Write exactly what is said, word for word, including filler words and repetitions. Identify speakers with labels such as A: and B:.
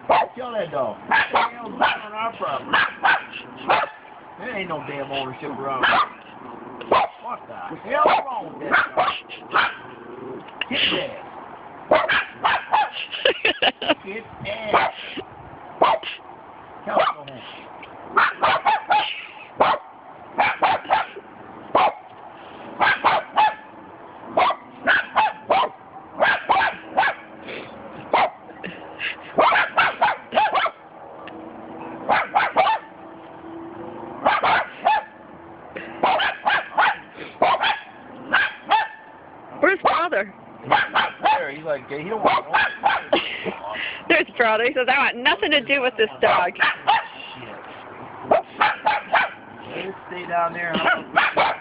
A: Kill that dog. What the hell's going on our property? There ain't no damn ownership around here. What the hell's wrong with that dog? Get his ass. Get his ass. Tell him to go home.
B: Where's brother?
A: There, he's like, he don't want to.
B: There's brother. He says, I want nothing to do with this dog.
A: Shit. Let it stay down there.